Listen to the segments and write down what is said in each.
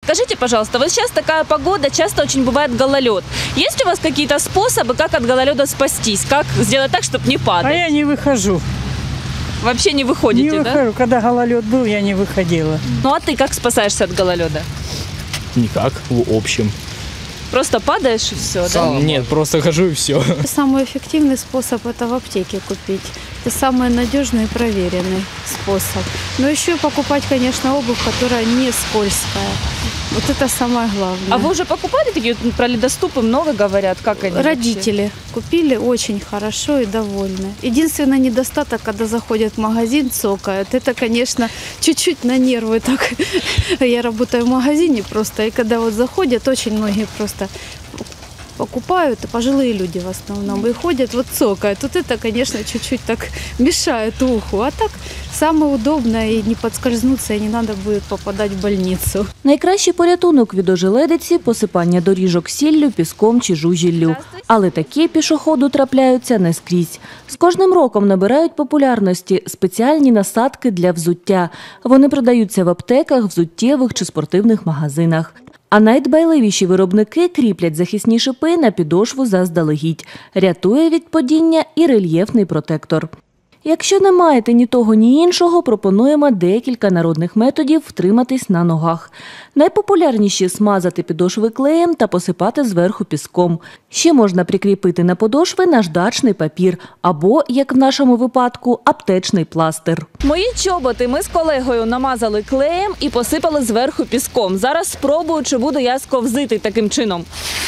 Скажите, пожалуйста, вот сейчас такая погода, часто очень бывает гололед. Есть у вас какие-то способы, как от гололеда спастись? Как сделать так, чтобы не падать? А я не выхожу. Вообще не выходите, Не да? выхожу. Когда гололед был, я не выходила. Ну а ты как спасаешься от гололеда? Никак, в общем. Просто падаешь и все, да? Нет, просто хожу и все. Самый эффективный способ – это в аптеке купить. Это самый надежный и проверенный способ. Но еще покупать, конечно, обувь, которая не скользкая. Вот это самое главное. А вы уже покупали такие, про ледоступы много говорят? Как они вообще? Родители купили очень хорошо и довольны. Единственный недостаток, когда заходят в магазин, цокают, это, конечно, чуть-чуть на нервы так. Я работаю в магазине просто, и когда вот заходят, очень многие просто покупают, пожилые люди в основном, и ходят, вот цокают. Вот это, конечно, чуть-чуть так мешает уху. А так самое удобное, и не подскользнуться, и не надо будет попадать в больницу. Найкращий порятунок від ожеледиці – посипання доріжок сіллю, піском чи жужіллю. Але такі пішоходу трапляються не скрізь. З кожним роком набирають популярності спеціальні насадки для взуття. Вони продаються в аптеках, взуттєвих чи спортивних магазинах. А найдбайливіші виробники кріплять захисні шипи на підошву заздалегідь. Рятує від падіння і рельєфний протектор. Якщо не маєте ні того, ні іншого, пропонуємо декілька народних методів втриматись на ногах. Найпопулярніші – смазати підошви клеєм та посипати зверху піском. Ще можна прикріпити на подошви наждачний папір або, як в нашому випадку, аптечний пластир. Мої чоботи ми з колегою намазали клеєм і посипали зверху піском. Зараз спробую, чи буду я сковзити таким чином.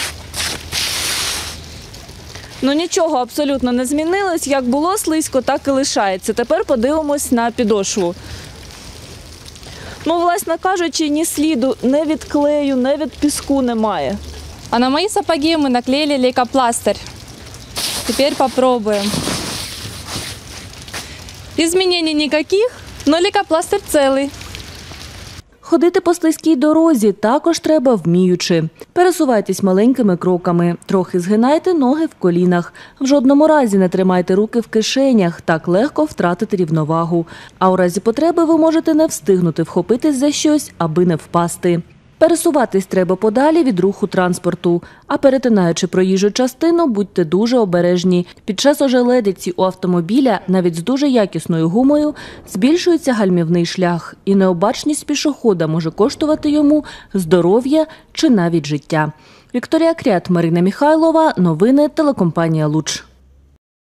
Ну нічого абсолютно не змінилось. Як було слизько, так і лишається. Тепер подивимось на підошву. Ну, власне кажучи, ні сліду, не від клею, не від піску немає. А на мои сапоги мы наклеили лейкопластырь. Теперь попробуем. Изменений никаких, но лейкопластырь целый. Ходити по слизькій дорозі також треба вміючи. Пересувайтесь маленькими кроками. Трохи згинайте ноги в колінах. В жодному разі не тримайте руки в кишенях, так легко втратити рівновагу. А у разі потреби ви можете не встигнути вхопитись за щось, аби не впасти. Пересуватись треба подалі від руху транспорту. А перетинаючи проїжджу частину, будьте дуже обережні. Під час ожеледиці у автомобіля, навіть з дуже якісною гумою, збільшується гальмівний шлях. І необачність пішохода може коштувати йому здоров'я чи навіть життя. Вікторія Крят, Марина Михайлова. Новини телекомпанія «Луч».